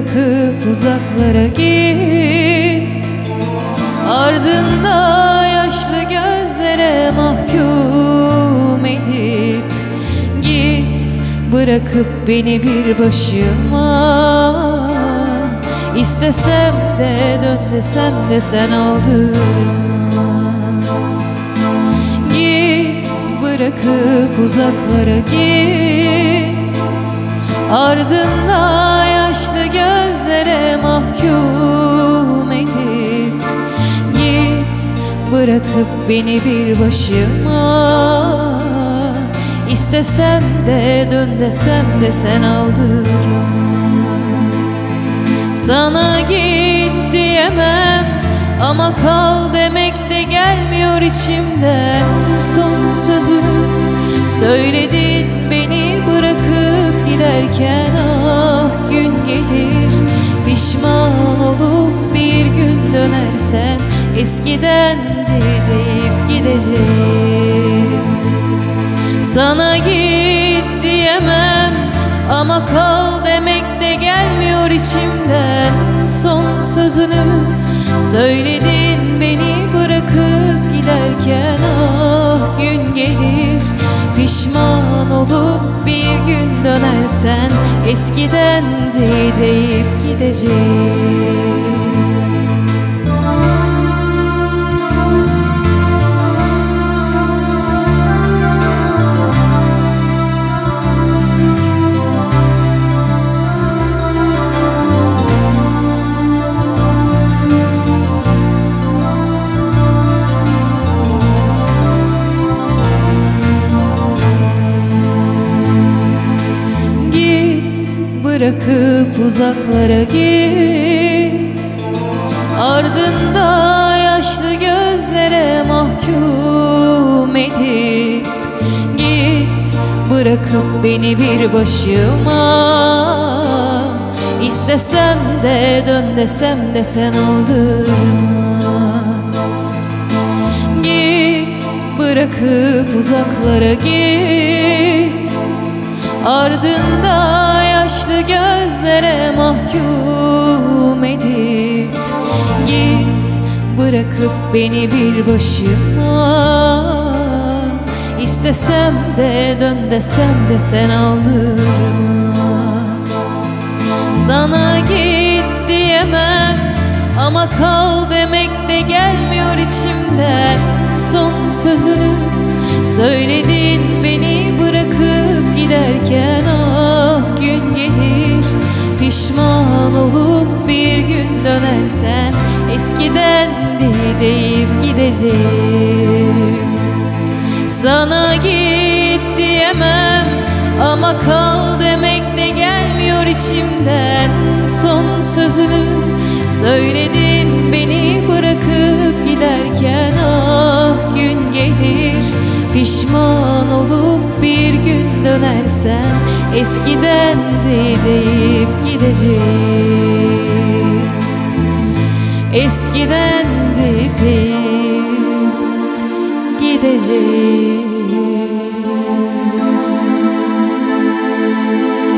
bırakıp uzaklara git. Ardında yaşlı gözlere mahkum edip git. Bırakıp beni bir başıma. İstesem de dön desem de sen aldırma. Git, bırakıp uzaklara git. Ardında yaşlı gözlere mahkum edip git. Bırakıp beni bir başıma. İstesem de dön desem de sen aldırma. Sana git diyemem ama kal demek de gelmiyor içimden. Son sözünü söyledin beni bırakıp giderken. Ah gün gelir pişman olup bir gün dönersen. Eskidendi deyip gideceğim. Sana git diyemem ama kal demek de gelmiyor içimden. Son sözünü söyledin beni bırakıp giderken. Ah gün gelir pişman olup bir gün dönersen. Eskidendi deyip gideceğim. Bırakıp uzaklara git. Ardında yaşlı gözlere mahkum edip git. Bırakıp beni bir başıma. İstesem de dön desem de sen aldırma. Git, bırakıp uzaklara git. Ardında yaşlı gözlere mahkum edip git. Bırakıp beni bir başıma. İstesem de dön desem de sen aldırma. Sana git diyemem ama kal demek de gelmiyor içimden. Son sözünü söyledin beni bırakıp giderken. Ah gün gelir pişman olup bir gün dönersen. Eskidendi deyip gideceğim. Sana git diyemem ama kal demek de gelmiyor içimden. Son sözünü söyledin beni bırakıp giderken. Ah gün gelir pişman olup bir gün dönersen. Eskidendi deyip gideceğim. Eskidendi deyip gideceğim.